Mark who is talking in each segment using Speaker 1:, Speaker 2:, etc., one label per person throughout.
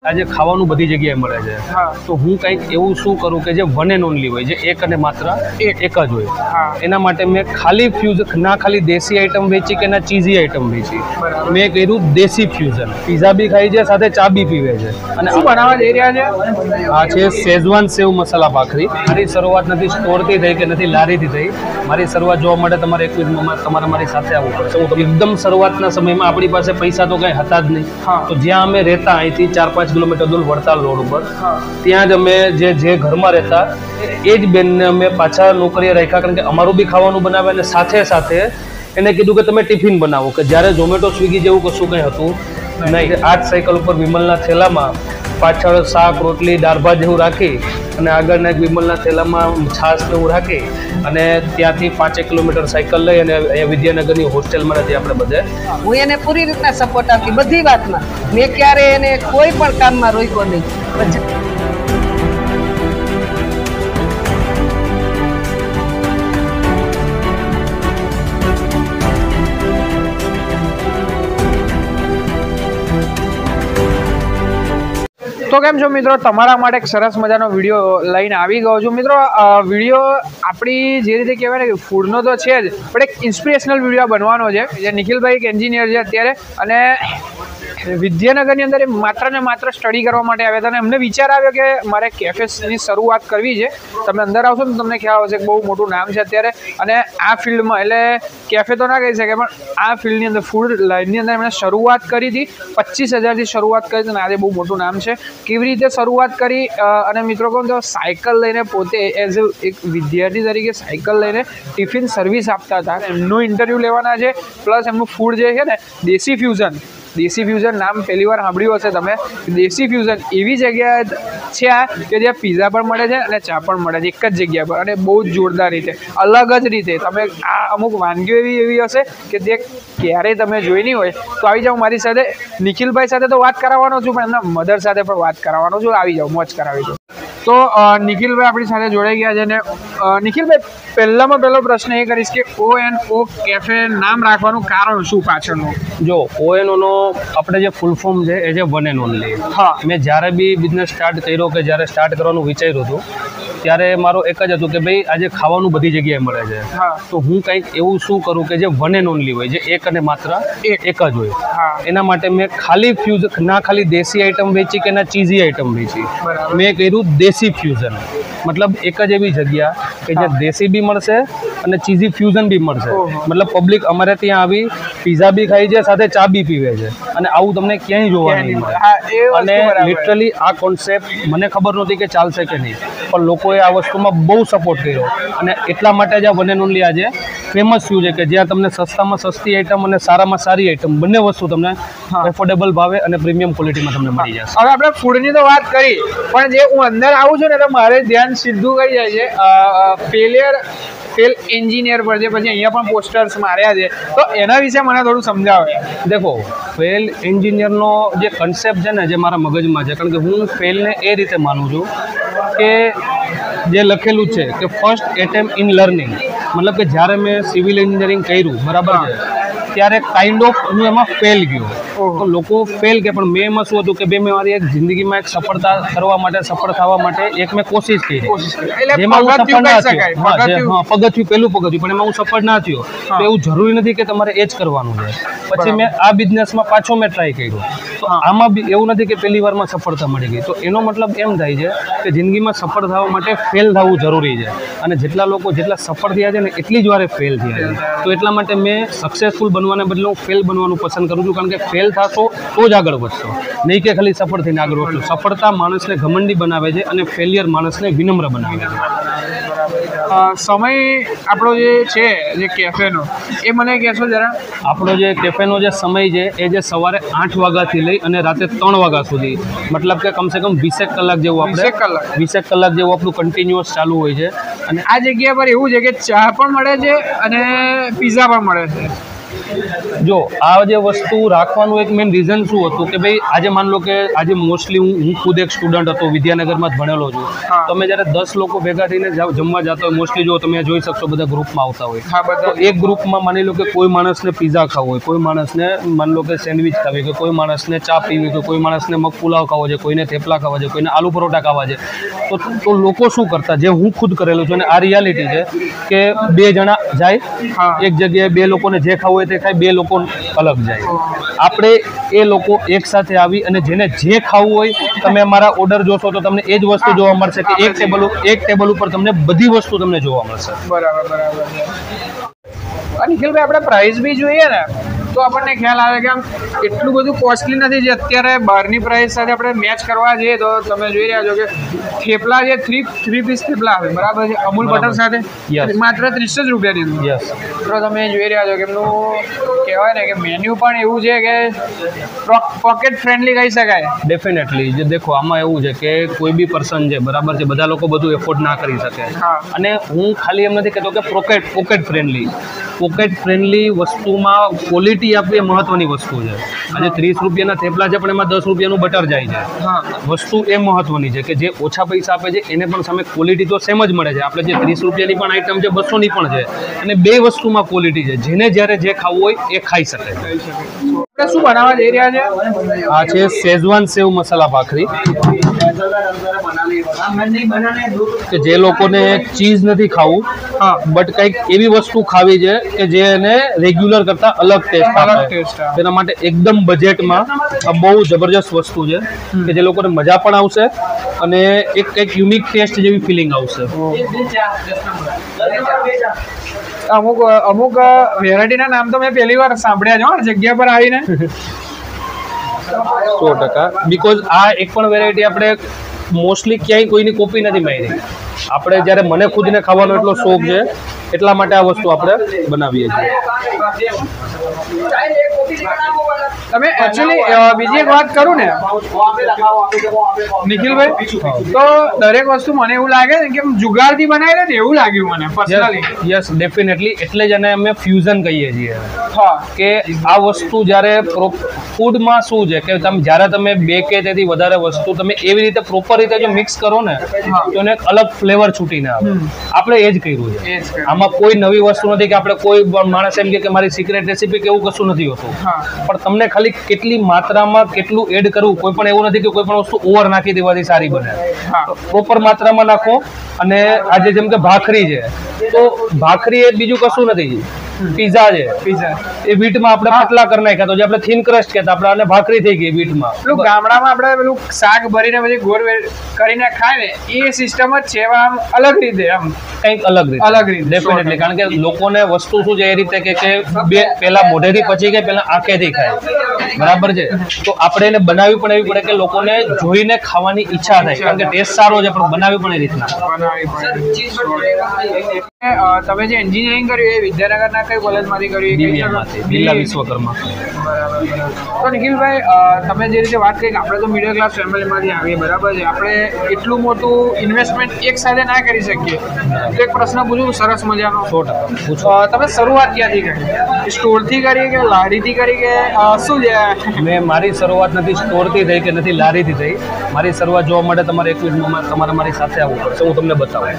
Speaker 1: આજે ખાવાનું બધી જગ્યાએ મળે છે, તો હું કંઈક એવું શું કરું કે જે વન એન્ડ ઓનલી હોય, જે એક અને માત્ર એક જ હોય. એના માટે મેં ખાલી ફ્યુઝન, ના ખાલી દેશી આઈટમ વેચી કે ના ચીઝી આઈટમ વેચી, મેં કર્યું દેશી ફ્યુઝન. પીઝા બી ખાઈ છે, સાથે ચા બી પીવે છે. અને
Speaker 2: શું બનાવવા જઈ રહ્યા છે?
Speaker 1: આ છે શેઝવાન સેવ મસાલા ભાખરી. મારી શરૂઆત નથી સ્ટોરથી થઈ કે નથી લારીથી થઈ. મારી શરૂઆત જોવા માટે તમારે 21 તમારે મારી સાથે આવવું પડશે. હું એકદમ શરૂઆતના સમયમાં આપણી પાસે પૈસા તો કંઈ હતા જ નહીં, તો જ્યાં અમે રહેતા અહીંથી 4-5 કિલોમીટર દૂર વડતાલ રોડ ઉપર, ત્યાં જ અમે જે ઘરમાં રહેતા એ જ બેનને અમે પાછા નોકરીએ રાખ્યા, કારણ કે અમારું બી ખાવાનું બનાવે અને સાથે સાથે એને કીધું કે તમે ટિફિન બનાવો, કે જ્યારે ઝોમેટો સ્વિગી જેવું કશું કંઈ હતું નહીં. આ જ સાયકલ ઉપર વિમલના થેલામાં પાછળ શાક રોટલી દાળ ભાત જેવું રાખી અને આગળના એક વિમલના થેલામાં છાશ જેવું રાખી અને ત્યાંથી 5 કિલોમીટર સાયકલ લઈ અને અહીંયા વિદ્યાનગરની હોસ્ટેલમાં નથી આપણે બધે.
Speaker 3: હું એને પૂરી રીતના સપોર્ટ આપી બધી વાતમાં. મેં ક્યારે એને કોઈ પણ કામમાં રોક્યો નહીં.
Speaker 2: તો કેમ છો મિત્રો, તમારા માટે એક સરસ મજાનો વિડીયો લઈને આવી ગયો છું. મિત્રો વિડીયો આપણી જે રીતે કહેવાય ને કે ફૂડનો તો છે જ, પણ એક ઇન્સ્પિરેશનલ વિડીયો બનવાનો છે. જે નિખિલભાઈ એક એન્જિનિયર છે અત્યારે, અને વિદ્યાનગરની અંદર એ માત્ર ને માત્ર સ્ટડી કરવા માટે આવ્યા હતા અને એમને વિચાર આવ્યો કે મારે કેફેની શરૂઆત કરવી છે. તમે અંદર આવશો ને તમને ખ્યાલ આવશે કે બહુ મોટું નામ છે અત્યારે, અને આ ફિલ્ડમાં, એટલે કેફે તો ના કહી શકે પણ આ ફિલ્ડની અંદર ફૂડ લાઇનની અંદર એમણે શરૂઆત કરી હતી. 25,000થી શરૂઆત કરી હતી અને આજે બહુ મોટું નામ છે. કેવી રીતે શરૂઆત કરી, અને મિત્રો કહું તો સાયકલ લઈને પોતે એઝ એક વિદ્યાર્થી તરીકે સાયકલ લઈને ટિફિન સર્વિસ આપતા હતા. એમનું ઇન્ટરવ્યૂ લેવાના છે, પ્લસ એમનું ફૂડ જે છે ને દેશી ફ્યુઝન નામ પહેલી વાર સાંભળ્યું હશે તમે. દેશી ફ્યુઝન એવી જગ્યાએ છે આ કે જ્યાં પીઝા પણ મળે છે અને ચા પણ મળે છે એક જ જગ્યા પર, અને બહુ જ જોરદાર રીતે, અલગ જ રીતે. તમે આ અમુક વાનગીઓ એવી હશે કે જે ક્યારેય તમે જોઈ નહીં હોય. તો આવી જાઓ મારી સાથે. નિખિલભાઈ સાથે તો વાત કરાવવાનો છું, પણ એમના મધર સાથે પણ વાત કરાવવાનો છું. આવી જાઓ, મોજ કરાવી દો. તો નિખિલભાઈ આપણી સાથે જોડાઈ ગયા છે. ને નિખિલભાઈ, પહેલામાં પહેલો પ્રશ્ન એ કરીશ કે O&O કેફે નામ રાખવાનું કારણ શું પાછળનું?
Speaker 1: જો O&O આપણે જે ફૂલ ફોર્મ છે એ છે વન એન્ડ ઓનલી. મેં જ્યારે બી બિઝનેસ સ્ટાર્ટ કર્યો કે જ્યારે સ્ટાર્ટ કરવાનું વિચાર્યું હતું, ત્યારે મારો એક જ હતું કે ભાઈ આજે ખાવાનું બધી જગ્યાએ મળે છે, તો હું કંઈક એવું શું કરું કે જે વન એન્ડ ઓનલી હોય, જે એક અને માત્ર એક જ હોય. એના માટે મેં ખાલી ફ્યુઝન, ના ખાલી દેશી આઈટમ વેચી કે ના ચીઝી આઈટમ વેચી, મેં કર્યું દેશી ફ્યુઝન. મતલબ એક જ એવી જગ્યા કે જ્યાં દેશી બી મળશે અને ચીઝી ફ્યુઝન બી મળશે. મતલબ પબ્લિક અમારે ત્યાં આવી પીઝા બી ખાઈ છે, સાથે ચા બી પીવે છે, અને આવું તમને ક્યાંય જોવા નહીં મળે. અને લિટરલી આ કોન્સેપ્ટ મને ખબર નહોતી કે ચાલશે કે નહીં, પણ લોકોએ આ વસ્તુમાં બહુ સપોર્ટ કર્યો, અને એટલા માટે જ આ વન એન્ડ ઓનલી આજે ફેમસ થયું છે કે જ્યાં તમને સસ્તામાં સસ્તી આઈટમ અને સારામાં સારી આઈટમ બંને વસ્તુ તમને એફોર્ડેબલ ભાવે અને પ્રીમિયમ ક્વોલિટીમાં તમને મળી જશે.
Speaker 2: હવે આપણે ફૂડની તો વાત કરી, પણ જે હું અંદર આવું છું ને તો મારે ધ્યાન સીધું કઈ જાય છે ફેલ એન્જિનિયર પર છે. પછી અહીંયા પણ પોસ્ટર્સ માર્યા છે, તો એના વિશે મને થોડું સમજાવો.
Speaker 1: દેખો, ફેલ એન્જિનિયરનો જે કન્સેપ્ટ છે ને, જે મારા મગજમાં છે, કારણ કે હું ફેલને એ રીતે માનું છું કે જે લખેલું છે કે ફર્સ્ટ એટેમ્પ ઇન લર્નિંગ. મતલબ કે જ્યારે મેં સિવિલ એન્જિનિયરિંગ કર્યું, બરાબર છે, ત્યારે કાઇન્ડ ઓફ હું એમાં ફેલ ગયો. તો લોકો ફેલ કે, પણ મેં એમાં શું હતું કે મેં મારી એક જિંદગીમાં એક સફળતા કરવા માટે, સફળ થવા માટે એક મેં કોશિશ કરી, જેમાં હું સફળ ના થયો. પગથિયું પહેલું પગથિયું, પણ એમાં હું સફળ ના થયો. તો એવું જરૂરી નથી કે તમારે એ જ કરવાનું છે. પછી મેં આ બિઝનેસમાં પાછો મેં ટ્રાય કર્યો, તો આમાં બી એવું નથી કે પહેલી વારમાં સફળતા મળી ગઈ. તો એનો મતલબ એમ થાય છે કે જિંદગીમાં સફળ થવા માટે ફેલ થવું જરૂરી છે, અને જેટલા લોકો જેટલા સફળ થયા છે ને એટલી જ વારે ફેલ થયા છે. તો એટલા માટે મેં સક્સેસફુલ બનવાને બદલે હું ફેલ બનવાનું પસંદ કરું છું, કારણ કે ફેલ થશો તો જ આગળ વધશો, નહીં કે ખાલી સફળ થઈને આગળ વધશો. સફળતા માણસને ઘમંડી બનાવે છે અને ફેલિયર માણસને વિનમ્ર બનાવે છે.
Speaker 2: સમય આપણો જે છે જે કેફેનો, એ મને કહેશો જરા?
Speaker 1: આપણો જે કેફેનો જે સમય છે એ જે સવારે 8 વાગ્યાથી લઈ અને રાતે 3 વાગ્યા સુધી, મતલબ કે કમસે કમ 20 કલાક જેવું આપણે 20 કલાક જેવું આપણું કન્ટિન્યુઅસ ચાલુ હોય છે.
Speaker 2: અને આ જગ્યા પર એવું છે કે ચા પણ મળે છે અને પીઝા પણ મળે છે.
Speaker 1: જો આ જે વસ્તુ રાખવાનું એક મેઇન રીઝન શું હતું કે ભાઈ આજે માન લો કે આજે મોસ્ટલી હું ખુદ એક સ્ટુડન્ટ હતો, વિદ્યાનગરમાં જ ભણેલો છું. તો અમે જ્યારે 10 લોકો ભેગા થઈને જમવા જતા હોય, મોસ્ટલી જો તમે જોઈ શકશો બધા ગ્રુપમાં આવતા હોય, તો એક ગ્રુપમાં માની લો કે કોઈ માણસને પીઝા ખાવો હોય, કોઈ માણસને માન લો કે સેન્ડવિચ ખાવી, કે કોઈ માણસને ચા પીવી, કે કોઈ માણસને મગ પુલાવ ખાવો છે, કોઈને થેપલા ખાવા છે, કોઈને આલુ પરોઠા ખાવા છે. તો લોકો શું કરતા, જે હું ખુદ કરેલું છું અને આ રિયાલિટી છે કે 2 જણા જાય એક જગ્યાએ, 2 લોકોને જે ખાવું હોય તે ખાય, 2 લોકો અલગ જાય. આપણે એ લોકો એક સાથે આવી અને જેને જે ખાવું હોય, તમે અમારા ઓર્ડર જોશો તો તમને એ જ વસ્તુ જોવા મળશે કે એક ટેબલ ઉપર તમને બધી વસ્તુ તમને જોવા મળશે.
Speaker 2: બરાબર. નિખિલભાઈ, આપણે પ્રાઇસ બી જોઈએ ને તો આપણને ખ્યાલ આવે કે આમ એટલું બધું કોસ્ટલી નથી. જે અત્યારે બહારની પ્રાઇસ સાથે આપણે મેચ કરવા જઈએ તો તમે જોઈ રહ્યા છો કે થેપલા જે 3 પીસ થેપલા આવે, બરાબર છે, અમૂલ બટર સાથે માત્ર 30 જ રૂપિયાની અંદર. તો તમે જોઈ રહ્યા છો કે એમનું કહેવાય ને કે મેન્યુ પણ એવું છે કે પોકેટ ફ્રેન્ડલી કહી શકાય.
Speaker 1: ડેફિનેટલી. જે દેખો આમાં એવું છે કે કોઈ બી પર્સન છે, બરાબર છે, બધા લોકો બધું એફોર્ડ ના કરી શકે. અને હું ખાલી એમ નથી કહેતો કે પોકેટ ફ્રેન્ડલી વસ્તુમાં ક્વોલિટી આપવી એ મહત્વની વસ્તુ છે. આજે 30 રૂપિયાના થેપલા છે પણ એમાં 10 રૂપિયાનું બટર જાય છે. વસ્તુ એ મહત્વની છે કે જે ઓછા પૈસા આપે છે એને પણ સામે ક્વોલિટી તો સેમ જ મળે છે. આપણે જે 30 રૂપિયાની પણ આઈટમ છે, 200ની પણ છે, અને 2 વસ્તુમાં ક્વોલિટી છે. જેને જ્યારે જે ખાવું હોય એ ખાઈ શકે.
Speaker 2: શું બનાવવા જઈ રહ્યા છે?
Speaker 1: આ છે શેઝવાન સેવ મસાલા ભાખરી, કે જે લોકોને ચીઝ નથી ખાવું બટ કંઈક એવી વસ્તુ ખાવી છે કે જે એને રેગ્યુલર કરતા અલગ ટેસ્ટ આપે. તેના માટે એકદમ બજેટમાં આ બહુ જબરજસ્ત વસ્તુ છે કે જે લોકોને મજા પણ આવશે અને એક કંઈક યુનિક ટેસ્ટ જેવી ફિલિંગ આવશે.
Speaker 2: અમુક વેરાયટીના નામ તો મેં પહેલી વાર સાંભળ્યા છે જગ્યા પર આવીને.
Speaker 1: 100%. બીકોઝ આ એક પણ વેરાયટી આપણે મોસ્ટલી ક્યાંય કોઈની કોપી નથી મારી. આપણે જ્યારે મને ખુદને ખાવાનો એટલો શોખ છે એટલા માટે આ વસ્તુ આપણે બનાવીએ છીએ.
Speaker 2: તમે એકચ્યુઅલી બીજી એક વાત કરું ને નિખિલભાઈ, તો દરેક વસ્તુ મને એવું લાગે ને કે જુગાડથી બનાવી ને એવું લાગ્યું મને પર્સનલી.
Speaker 1: Yes, definitely. એટલે જ એને અમે ફ્યુઝન કહીએ છીએ કે આ વસ્તુ જ્યારે ફૂડમાં શું છે કે જ્યારે તમે 2 કે તેથી વધારે વસ્તુ તમે એવી રીતે પ્રોપર રીતે જો મિક્સ કરો ને તો એને એક અલગ ફ્લેવર છૂટીને આવે. આપણે એ જ કર્યું છે. આમાં કોઈ નવી વસ્તુ નથી કે આપણે કોઈ માણસ એમ કે મારી સિક્રેટ રેસીપી કે એવું કશું નથી હોતું. પણ તમને ખાલી કેટલી માત્રામાં કેટલું એડ કરવું, કોઈ પણ એવું નથી કે કોઈ પણ વસ્તુ ઓવર નાખી દેવાથી સારી બને. પ્રોપર માત્રામાં નાખો. અને આજે જેમ કે ભાખરી છે તો ભાખરી એ બીજું કશું નથી, પીઝા છે. એ વીટમાં આપણે પતલા કરી નાખ્યા તો જે આપણે થીન ક્રસ્ટ કહેતા આપણે આને ભાખરી થઈ ગઈ વીટમાં.
Speaker 2: પેલું ગામડામાં આપણે પેલું શાક ભરીને પછી ગોળ કરીને ખાય ને એ સિસ્ટમ જ છે. આમ અલગ રીતે આમ
Speaker 1: કંઈક અલગ રીતે ડેફિનેટલી. કારણ કે લોકોને વસ્તુ શું છે એ રીતે કે પહેલા મોઢેથી પચી ગઈ, પહેલા આંખેથી ખાય, બરાબર છે. તો આપણે એને બનાવવી પણ એવી પડે કે લોકોને જોઈને ખાવાની ઈચ્છા થાય. કારણ કે ટેસ્ટ સારો છે પણ બનાવવી પણ એ રીતના.
Speaker 2: તમે જે એન્જિનિયરિંગ કર્યું એ વિદ્યાનગરના કઈ કોલેજમાંથી કર્યું?
Speaker 1: બિરલા વિશ્વકર્મા.
Speaker 2: તો નિખિલભાઈ, તમે જે રીતે વાત કરી કે આપણે તો મિડલ ક્લાસ ફેમિલીમાંથી આવીએ, બરાબર છે, આપણે એટલું મોટું ઇન્વેસ્ટમેન્ટ એક સાથે ના કરી શકીએ. તો એક પ્રશ્ન પૂછું સરસ મજાનો.
Speaker 1: 100%.
Speaker 2: તમે શરૂઆત ક્યાંથી કરી? સ્ટોરથી કરી કે લારીથી કરી કે શું છે?
Speaker 1: મેં મારી શરૂઆત નથી સ્ટોરથી થઈ કે નથી લારીથી થઈ. મારી શરૂઆત જોવા માટે તમારે 1 મિનિટમાં તમારે મારી સાથે આવવું પડશે. હું તમને બતાવું.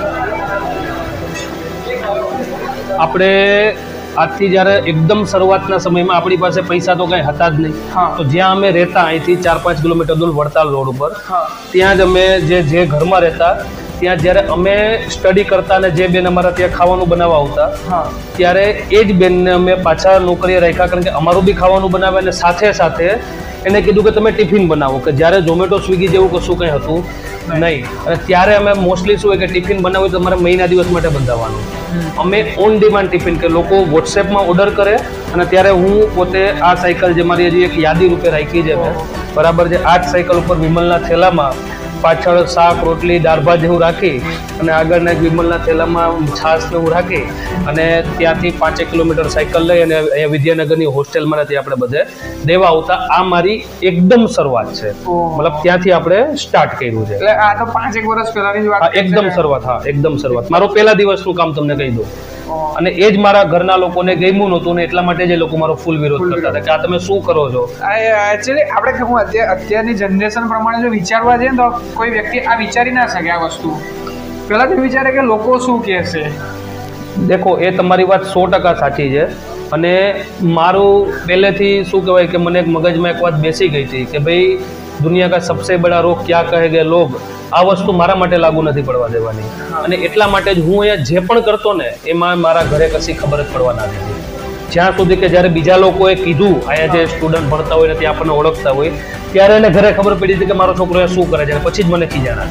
Speaker 1: આપણે આજથી જ્યારે એકદમ શરૂઆતના સમયમાં આપણી પાસે પૈસા તો કંઈ હતા જ નહીં. તો જ્યાં અમે રહેતા અહીંથી 4-5 કિલોમીટર દૂર વડતાલ રોડ ઉપર, ત્યાં જ અમે જે ઘરમાં રહેતા ત્યાં જ્યારે અમે સ્ટડી કરતા અને જે બેન અમારા ત્યાં ખાવાનું બનાવવા આવતા ત્યારે એ જ બેનને અમે પાછા નોકરીએ રાખ્યા. કારણ કે અમારું બી ખાવાનું બનાવે અને સાથે સાથે એને કીધું કે તમે ટિફિન બનાવો. કે જ્યારે ઝોમેટો સ્વિગી જેવું કશું કંઈ હતું નહીં. અને ત્યારે અમે મોસ્ટલી શું હોય કે ટિફિન બનાવવું તો તમારે મહિના દિવસ માટે બંધાવવાનું. અમે ઓન ડિમાન્ડ ટિફિન કે લોકો વોટ્સએપમાં ઓર્ડર કરે અને ત્યારે હું પોતે આ સાયકલ જે મારી હજી એક યાદી રૂપે રાખી છે મેં, બરાબર છે, આ જ સાયકલ ઉપર વિમલના થેલામાં પાછળ શાક રોટલી દાળ ભાત જેવું રાખી અને આગળના વિમલના થેલામાં છાશ ને એવું રાખી અને ત્યાંથી 5 કિલોમીટર સાયકલ લઈ અને અહીંયા વિદ્યાનગરની હોસ્ટેલમાં નથી આપણે બધે દેવા આવતા. આ મારી એકદમ શરૂઆત છે. મતલબ ત્યાંથી આપણે સ્ટાર્ટ કર્યું છે.
Speaker 2: એટલે આ તો 5 વર્ષ પહેલાની વાત.
Speaker 1: એકદમ શરૂઆત. હા, એકદમ શરૂઆત. મારો પહેલા દિવસનું કામ તમને કહી દઉં. અને એ જ મારા ઘરના લોકોને ગમ્યું નહોતું ને એટલા માટે જ એ લોકો મારો ફૂલ વિરોધ કરતા હતા કે આ તમે શું કરો છો.
Speaker 2: એકચ્યુઅલી આપણે કહું અત્યારની જનરેશન પ્રમાણે જો વિચારવા જઈએ તો કોઈ વ્યક્તિ આ વિચારી ના શકે આ વસ્તુ. પહેલા તો વિચારે કે લોકો શું કહેશે.
Speaker 1: દેખો એ તમારી વાત 100% સાચી છે. અને મારું પહેલેથી શું કહેવાય કે મને મગજમાં એક વાત બેસી ગઈ હતી કે ભાઈ દુનિયા કા સબસે બડા રોગ ક્યાં કહેગે લોગ, આ વસ્તુ મારા માટે લાગુ નથી પડવા દેવાની. અને એટલા માટે જ હું અહીંયા જે પણ કરતો ને એમાં મારા ઘરે કશી ખબર જ પડવા ના દીધી. જ્યાં સુધી કે જ્યારે બીજા લોકોએ કીધું, અહીંયા જે સ્ટુડન્ટ ભણતા હોય ને ત્યાં આપણને ઓળખતા હોય, ત્યારે એને ઘરે ખબર પડી હતી કે મારો છોકરો શું કરે છે, પછી જ મને ખીજાણા.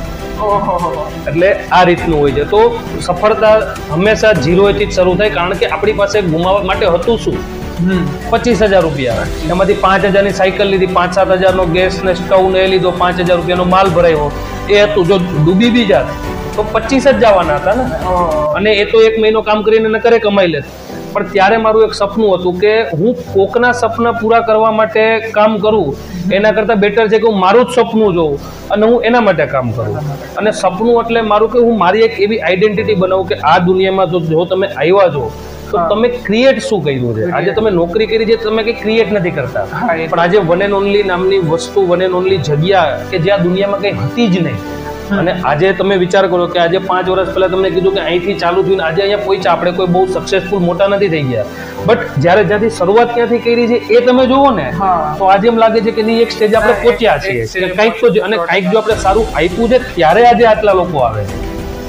Speaker 1: એટલે આ રીતનું હોય છે. તો સફળતા હંમેશા 0 થી જ શરૂ થાય, કારણ કે આપણી પાસે ગુમાવવા માટે હતું શું? 25,000 રૂપિયા. એમાંથી 5,000 ની સાયકલ લીધી, 5-7 હજારનો ગેસ ને સ્ટવ ને એ લીધો, 5,000 રૂપિયાનો માલ ભરાયો, એ હતું. જો ડૂબી બી જાત તો 25 જ જવાના હતા ને. અને એ તો 1 મહિનો કામ કરીને ન કરે કમાઈ લે. પણ ત્યારે મારું એક સપનું હતું કે હું કોકના સપના પૂરા કરવા માટે કામ કરું, એના કરતાં બેટર છે કે હું મારું જ સપનું જોઉં અને હું એના માટે કામ કરું. અને સપનું એટલે મારું કે હું મારી એક એવી આઈડેન્ટિટી બનાવું કે આ દુનિયામાં જો તમે આવ્યા છો તો તમે ક્રિએટ શું કર્યું છે. આજે તમે નોકરી કરી છે, તમે કંઈ ક્રિએટ નથી કરતા, પણ આજે વન એન્ડ ઓનલી નામની વસ્તુ, વન એન્ડ ઓનલી જગ્યા કે જે આ દુનિયામાં કંઈ હતી જ નહીં. અને આજે તમે વિચાર કરો કે આજે 5 વર્ષ પહેલા તમને કીધું કે અહીંથી ચાલુ થયું, આજે અહીંયા પહોંચ્યા. આપણે કોઈ બહુ સક્સેસફુલ મોટા નથી થઈ ગયા, બટ જ્યારે જ્યાંથી શરૂઆત ક્યાંથી કરી છે એ તમે જુઓ ને તો આજે એમ લાગે છે કે નહીં, એક સ્ટેજ આપણે પહોંચ્યા છીએ કંઈક તો. અને કંઈક જો આપણે સારું આપ્યું છે ત્યારે આજે આટલા લોકો આવે છે.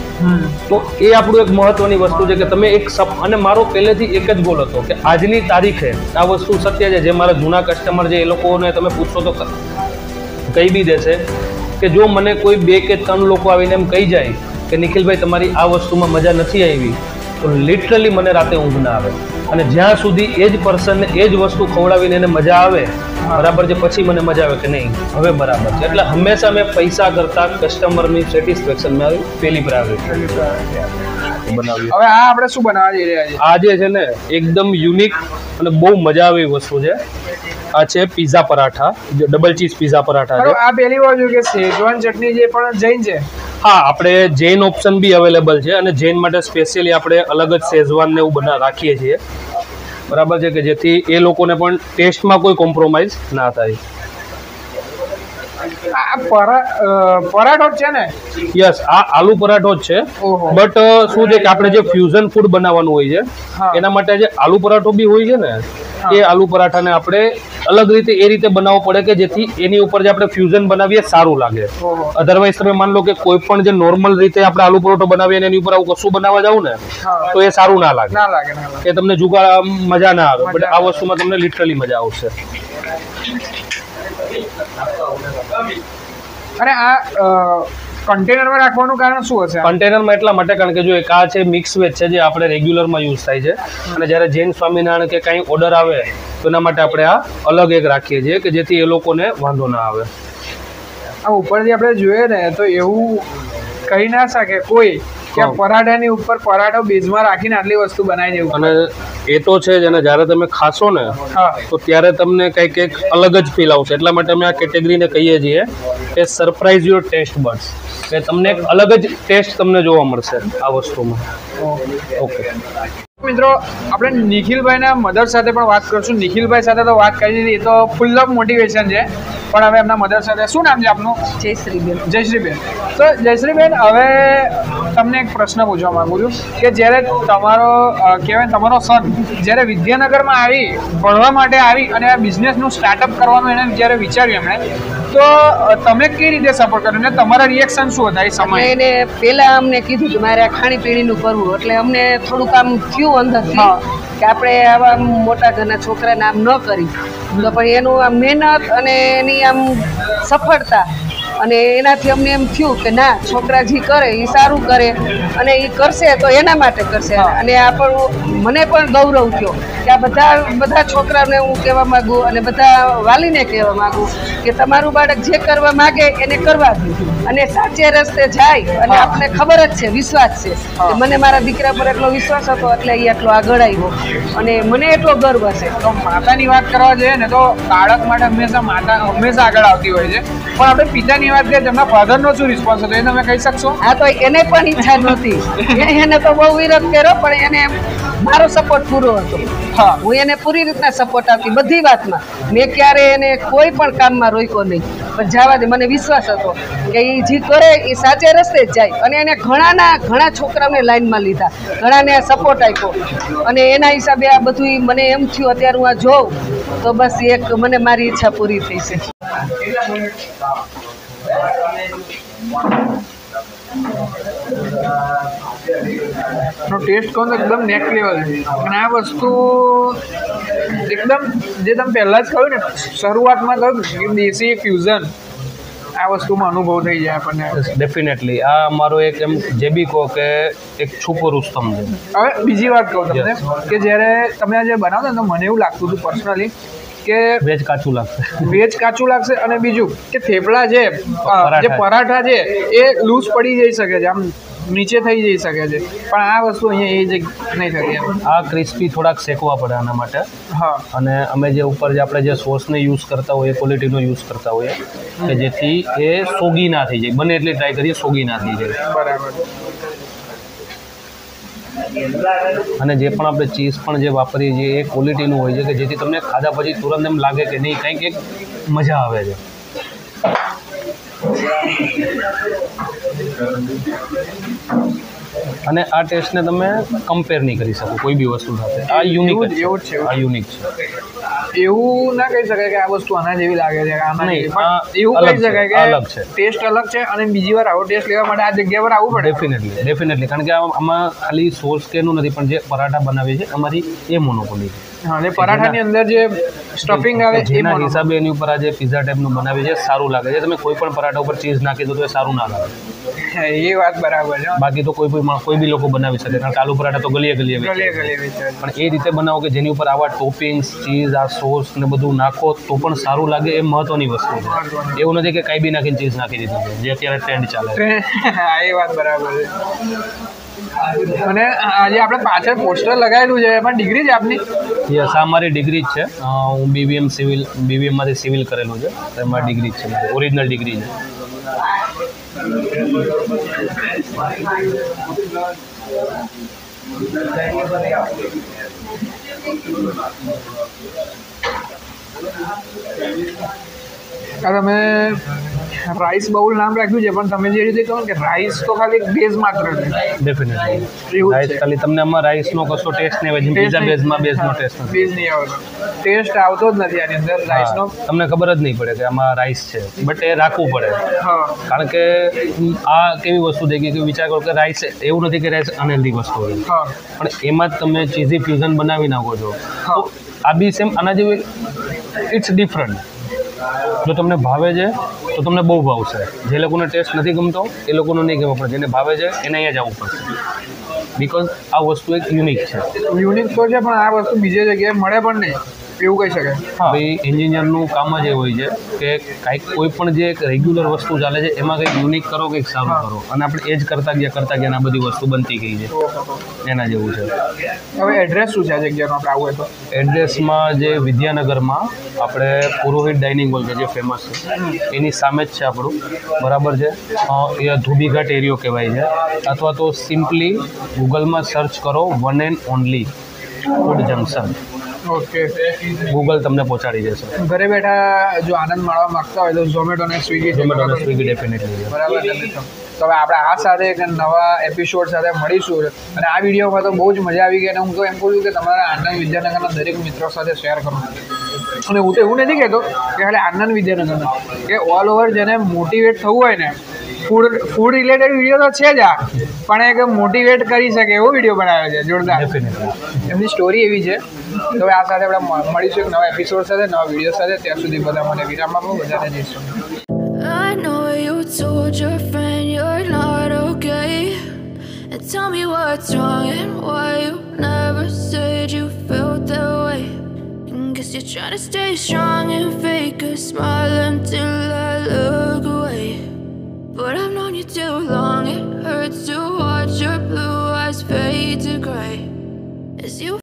Speaker 1: તો એ આપણું એક મહત્વની વસ્તુ છે કે તમે એક અને મારો પહેલેથી એક જ ગોલ હતો કે આજની તારીખે આ વસ્તુ સત્ય છે. જે મારા જૂના કસ્ટમર છે એ લોકોને તમે પૂછશો તો કહી બી દેશે કે જો મને કોઈ 2 કે 3 લોકો આવીને એમ કહી જાય કે નિખિલભાઈ તમારી આ વસ્તુમાં મજા નથી આવી, તો લિટરલી મને રાતે ઊંઘ ના આવે. અને જ્યાં સુધી એ જ પર્સનને એ જ વસ્તુ ખવડાવીને એને મજા આવે, બરાબર છે, પછી મને મજા આવે કે નહીં હવે બરાબર છે. એટલે હંમેશા મેં પૈસા કરતાં કસ્ટમરની સેટિસ્ફેક્શન મારી પહેલી પ્રાયોરિટી બનાવી.
Speaker 2: હવે આ આપણે શું બનાવવા જઈ રહ્યા છીએ?
Speaker 1: આ જે છે ને એકદમ યુનિક અને બહુ મજા આવે એવી વસ્તુ છે. આ છે પીઝા પરાઠા, જે ડબલ ચીઝ પીઝા પરાઠા છે.
Speaker 2: આ પહેલી વાર જોયું કે શેઝવાન ચટણી જે પણ જૈન છે.
Speaker 1: હા, આપણે જૈન ઓપ્શન બી અવેલેબલ છે અને જૈન માટે સ્પેશિયલી આપણે અલગ જ શેઝવાન ને એવું રાખીએ છીએ, બરાબર છે, કે જેથી એ લોકોને પણ ટેસ્ટમાં કોઈ કોમ્પ્રોમાઇઝ ના થાય.
Speaker 2: પરાઠો છે ને?
Speaker 1: યસ, આ આલુ પરાઠો જ છે. બટ શું છે કે આપણે જે ફ્યુઝન ફૂડ બનાવવાનું હોય છે એના માટે જે આલુ પરાઠો બી હોય છે ને, એ આલુ પરાઠાને આપણે અલગ રીતે એ રીતે બનાવવો પડે કે જેથી એની ઉપર જે આપણે ફ્યુઝન બનાવીએ સારું લાગે. અધરવાઇઝ તમે માન લો કે કોઈ પણ જે નોર્મલ રીતે આપણે આલુ પરોઠો બનાવીએ એની ઉપર આવું કશું બનાવવા જાવ ને તો એ સારું ના લાગે, કે તમને જુગાડ મજા ના આવે. બટ આ વસ્તુમાં તમને લિટરલી મજા આવશે.
Speaker 2: અને આ કન્ટેનરમાં રાખવાનું કારણ શું હશે?
Speaker 1: કન્ટેનરમાં એટલા માટે કારણ કે જો એક આ છે મિક્સ વેજ છે જે આપણે રેગ્યુલરમાં યુઝ થાય છે, અને જ્યારે જૈન સ્વામિનારાયણ કે કંઈ ઓર્ડર આવે તો એના માટે આપણે આ અલગ એક રાખીએ છીએ કે જેથી એ લોકોને વાંધો ના આવે.
Speaker 2: આ ઉપરથી આપણે જોઈએ ને તો એવું કહી ના શકે કોઈ કે પરાઠાની ઉપર પરાઠો બેઝમાં રાખીને આટલી વસ્તુ બનાવી દેવું.
Speaker 1: અને એ તો છે જ, અને જ્યારે તમે ખાશો ને તો ત્યારે તમને કંઈક અલગ જ ફીલ આવશે. એટલા માટે અમે આ કેટેગરીને કહીએ છીએ કે સરપ્રાઈઝ યોર ટેસ્ટ બડ્સ, કે તમને એક અલગ જ ટેસ્ટ તમને જોવા મળશે આ વસ્તુમાં. ઓકે
Speaker 2: મિત્રો, આપણે નિખિલભાઈના મધર સાથે પણ વાત કરશું. નિખિલભાઈ સાથે તો વાત કરી દીધી, એ તો ફૂલ ઓફ મોટિવેશન છે. પણ હવે એમના મધર સાથે, શું નામ છે આપનું?
Speaker 3: જયશ્રીબેન.
Speaker 2: જયશ્રીબેન. તો જયશ્રીબેન, હવે તમને એક પ્રશ્ન પૂછવા માંગુ છું કે જ્યારે તમારો કહેવાય તમારો સન જ્યારે વિદ્યાનગરમાં આવી ભણવા માટે આવી અને આ બિઝનેસનું સ્ટાર્ટઅપ કરવાનું એને જ્યારે વિચાર્યું એમણે, તો તમે કઈ રીતે સપોર્ટ કર્યો ને તમારા રિએક્શન શું હતા એ સમયે?
Speaker 3: એને પહેલા અમને કીધું કે મારે આ ખાણીપીણીનું કરવું, એટલે અમને થોડુંક આમ થયું અંદરથી કે આપણે આવા મોટા ઘરના છોકરાને આમ ન કરી તો પણ એનું આમ મહેનત અને એની આમ સફળતા અને એનાથી અમને એમ થયું કે ના, છોકરા જે કરે એ સારું કરે અને એ કરશે તો એના માટે કરશે. અને આપણું મને પણ ગૌરવ થયો કે આ બધા છોકરાઓને હું કહેવા માગું અને બધા વાલીને કહેવા માગું કે તમારું બાળક જે કરવા માગે એને કરવા દો અને સાચે રસ્તે જાય. અને આપણને ખબર જ છે, વિશ્વાસ છે કે મને મારા દીકરા પર એટલો વિશ્વાસ હતો એટલે એ આટલો આગળ આવ્યો અને મને એટલો ગર્વ છે.
Speaker 2: તો માતાની વાત કરવા જઈએ ને તો બાળક માટે હંમેશા માતા હંમેશા આગળ આવતી હોય છે, પણ આપણે પિતાની ફાધરની વાત કરીએ તેમના ફાધરનો શું રિસ્પોન્સ હતો એ તમે કહી શકશો?
Speaker 3: હા, તો એને પણ ઈચ્છા નહોતી. એને તો બહુ વિરોધ કર્યો, પણ એને મારો સપોર્ટ પૂરો હતો.
Speaker 2: હા,
Speaker 3: હું એને પૂરી રીતના સપોર્ટ આપતી બધી વાતમાં. મેં ક્યારે એને કોઈ પણ કામમાં રોક્યો નહીં. પણ જવા દે, મને વિશ્વાસ હતો કે એ જે કરે એ સાચે રસ્તે જ જાય. અને એને ઘણા છોકરાઓને લાઈનમાં લીધા, ઘણાને સપોર્ટ આપ્યો. અને એના હિસાબે આ બધું મને એમ થયું અત્યારે હું આ જોઉં તો બસ એક મને મારી ઈચ્છા પૂરી થઈ છે.
Speaker 2: ટેસ્ટ કહું તો એકદમ નેક્સ્ટ લેવલ છે. અને આ વસ્તુ એકદમ જે તમે પહેલાં જ કહ્યું ને, શરૂઆતમાં કહ્યું કે દેશી ફ્યુઝન, આ વસ્તુમાં અનુભવ થઈ જાય આપણને.
Speaker 1: ડેફિનેટલી આ અમારો એક એમ જે બી કહો કે એક છુપો રુસ્તમ છે.
Speaker 2: હવે બીજી વાત કહું તમને કે જ્યારે તમે આ જે બનાવતા ને તો મને એવું લાગતું હતું પર્સનલી કે
Speaker 1: વેજ કાચું લાગશે.
Speaker 2: વેજ કાચું લાગશે. અને બીજું કે થેપલા છે, જે પરાઠા છે એ લૂઝ પડી જઈ શકે છે, આમ નીચે થઈ જઈ શકે છે. પણ આ વસ્તુ અહીંયા એ જ નહીં થતી એમ.
Speaker 1: આ ક્રિસ્પી થોડાક શેકવા પડે આના માટે.
Speaker 2: હા,
Speaker 1: અને અમે જે ઉપર જે આપણે જે સોસને યુઝ કરતા હોઈએ, ક્વોલિટીનો યુઝ કરતા હોઈએ કે જેથી એ સોગી ના થઈ જાય. બને એટલી ટ્રાય કરીએ સોગી ના થઈ જાય.
Speaker 2: બરાબર.
Speaker 1: અને જે પણ આપણે ચીઝ પણ જે વાપરીએ છીએ એ ક્વોલિટીનું હોય છે કે જેથી તમને ખાધા પછી તુરંત એમ લાગે કે નહીં કંઈક એક મજા આવે છે. અને આ ટેસ્ટને તમે કમ્પેર નહીં કરી શકો કોઈ બી વસ્તુ સાથે. આ યુનિક છે. આ યુનિક છે.
Speaker 2: એવું ના કહી શકાય કે આ વસ્તુ આના જેવી લાગે છે, આના
Speaker 1: નહીં,
Speaker 2: જેવી. પણ એવું કહી શકાય કે
Speaker 1: અલગ છે.
Speaker 2: ટેસ્ટ અલગ છે. અને બીજી વાર આવો ટેસ્ટ લેવા માટે આ જગ્યા પર આવવું પડે.
Speaker 1: ડેફિનેટલી કારણ કે આમાં ખાલી સોસ કે એનું નથી, પણ જે પરાઠા બનાવીએ છીએ અમારી એ મોનોપોલી છે.
Speaker 2: હા, અને પરાઠાની અંદર જે સ્ટફિંગ આવે
Speaker 1: એના હિસાબે એની ઉપર આ જે પિઝા ટાઈપનું બનાવીએ છીએ સારું લાગે છે. તમે કોઈ પણ પરાઠા ઉપર ચીઝ નાખી દો તો એ સારું ના લાગે.
Speaker 2: એ વાત બરાબર છે.
Speaker 1: બાકી તો કોઈ બી લોકો બનાવી શકે, કારણ કે આલુ પરાઠા તો ગલીએ ગલીએ
Speaker 2: ગલીએ
Speaker 1: વેચાય.
Speaker 2: ગલીએ વેચાય.
Speaker 1: પણ એ રીતે બનાવો કે જેની ઉપર આવા ટોપિંગ્સ, ચીઝ, આ સોસ ને બધું નાખો તો પણ સારું લાગે. એ મહત્વની વસ્તુ છે. એવું નથી કે કંઈ બી નાખીને ચીઝ નાખી દીધું છે, જે અત્યારે ટ્રેન્ડ ચાલે છે.
Speaker 2: હા, એ વાત બરાબર છે. અને આજે આપણે પાછળ પોસ્ટર લગાવેલું છે એમાં ડિગ્રી છે આપની?
Speaker 1: યસ, આ મારી ડિગ્રી જ છે. હું બીવીએમમાંથી સિવિલ કરેલું છે. એમાં ડિગ્રી જ છે, મારી ઓરિજિનલ ડિગ્રી છે.
Speaker 2: તમે રાઈસ બાઉલ નામ રાખ્યું છે, પણ તમે જે રીતે કહો કે રાઈસ તો ખાલી બેઝ માત્ર છે.
Speaker 1: ડેફિનેટલી રાઈસ ખાલી તમને આમાં રાઈસનો કશો ટેસ્ટ નહીં આવે. જેમ પીઝા બેઝમાં બેઝનો ટેસ્ટ નથી.
Speaker 2: બેઝ નહીં આવતો, ટેસ્ટ આવતો જ નથી આની અંદર રાઈસનો.
Speaker 1: તમને ખબર જ નહીં પડે કે આમાં રાઈસ છે, બટ એ રાખવું પડે.
Speaker 2: હા,
Speaker 1: કારણ કે આ કેવી વસ્તુ થઈ ગઈ કે વિચાર કરો કે રાઈસ એવું નથી કે રાઈસ અનહેલ્ધી વસ્તુ હોય,
Speaker 2: હા,
Speaker 1: પણ એમાં જ તમે ચીઝી ફ્યુઝન બનાવી નાખો છો. તો આ બી સેમ આના જેવું ઇટ્સ ડિફરન્ટ. જો તમને ભાવે છે તો તમને બહુ ભાવશે. જે લોકોને ટેસ્ટ નથી ગમતો એ લોકોને નહીં ગમે, પણ જેને ભાવે છે એને અહીંયા જવું પડશે. બિકોઝ આ વસ્તુ એક યુનિક છે.
Speaker 2: યુનિક તો છે, પણ આ વસ્તુ બીજી જગ્યાએ મળે પણ નહીં એવું કહી શકાય.
Speaker 1: ભાઈ એન્જિનિયરનું કામ જ એ હોય છે કે કાંઈક કોઈ પણ જે એક રેગ્યુલર વસ્તુ ચાલે છે એમાં કંઈક યુનિક કરો, કંઈક સારું કરો. અને આપણે એ જ કરતા ગયા આ બધી વસ્તુ બનતી ગઈ છે. એના જેવું છે.
Speaker 2: હવે એડ્રેસ શું છે આ જગ્યાનું આપણે આવું હોય તો?
Speaker 1: એડ્રેસમાં જે વિદ્યાનગરમાં આપણે પુરોહિત ડાઇનિંગ હોલ છે જે ફેમસ છે એની સામે જ છે આપણું, બરાબર છે. એ ધોબીઘાટ એરિયો કહેવાય છે. અથવા તો સિમ્પલી ગૂગલમાં સર્ચ કરો one and only food junction.
Speaker 2: Okay,
Speaker 1: Google તમને પહોંચાડી જશે.
Speaker 2: ઘરે બેઠા જો આનંદ માણવા માંગતા હોય તો ઝોમેટો અને સ્વિગી
Speaker 1: ડેફિનેટલી
Speaker 2: બરાબર છે. તો હવે આપણે આ સાથે એક નવા એપિસોડ સાથે મળીશું. અને આ વિડીયોમાં તો બહુ જ મજા આવી ગઈ. અને હું તો એમ કહું છું કે તમારા આનંદ વિદ્યાનગરના દરેક મિત્રો સાથે શેર કરો. અને હું તો એવું નથી કહેતો કે ખાલી આનંદ વિદ્યાનગરના, કે ઓલ ઓવર જેને મોટિવેટ થવું હોય ને, ફૂડ રિલેટેડ વિડીયો તો છે જ આ, પણ એક મોટિવેટ કરી શકે એવો વિડીયો બનાવ્યો છે જોરદાર. એમની સ્ટોરી એવી છે. તો હવે આ સાથે આપણે મળીશું એક નવા એપિસોડ સાથે, નવા વિડીયો સાથે. ત્યાં સુધી બધા મને વિરામ આપો. બધાને જઈશું.
Speaker 4: I know you told your friend you're not okay, and tell me what's wrong and why you never said you felt that way. Guess you're trying to stay strong and fake a smile until I look away. But I've known you too long, it hurts to watch your blue eyes fade to gray as you